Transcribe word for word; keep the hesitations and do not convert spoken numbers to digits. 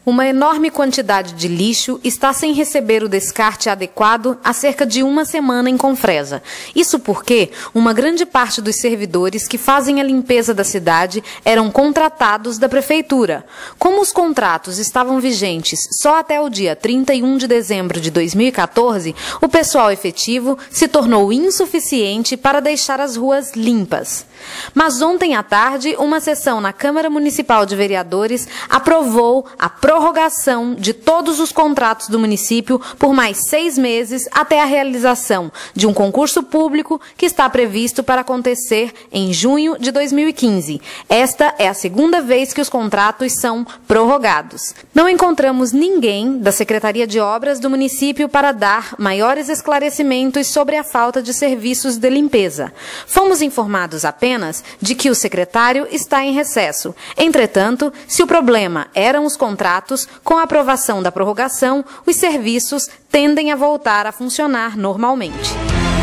Uma enorme quantidade de lixo está sem receber o descarte adequado há cerca de uma semana em Confresa. Isso porque uma grande parte dos servidores que fazem a limpeza da cidade eram contratados da prefeitura. Como os contratos estavam vigentes só até o dia trinta e um de dezembro de dois mil e quatorze, o pessoal efetivo se tornou insuficiente para deixar as ruas limpas. Mas ontem à tarde, uma sessão na Câmara Municipal de Vereadores aprovou a prorrogação de todos os contratos do município por mais seis meses até a realização de um concurso público que está previsto para acontecer em junho de dois mil e quinze. Esta é a segunda vez que os contratos são prorrogados. Não encontramos ninguém da Secretaria de Obras do município para dar maiores esclarecimentos sobre a falta de serviços de limpeza. Fomos informados apenas de que o secretário está em recesso. Entretanto, se o problema eram os contratos, com a aprovação da prorrogação, os serviços tendem a voltar a funcionar normalmente.